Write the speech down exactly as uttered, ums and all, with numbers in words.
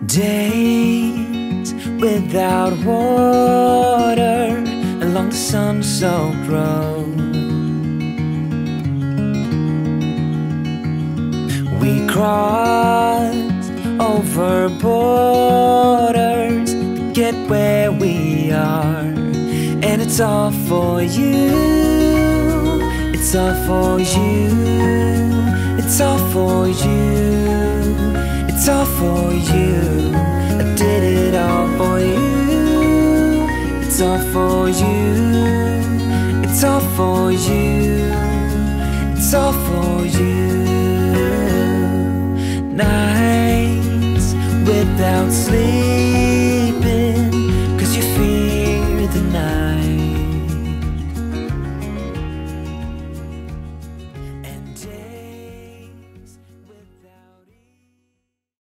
Days without water along the sun-soaked road. We crossed over borders to get where we are, and it's all for you. It's all for you. It's all for you. It's all for you. I did it all for you. It's all for you. It's all for you. It's all for you. Nights without sleep,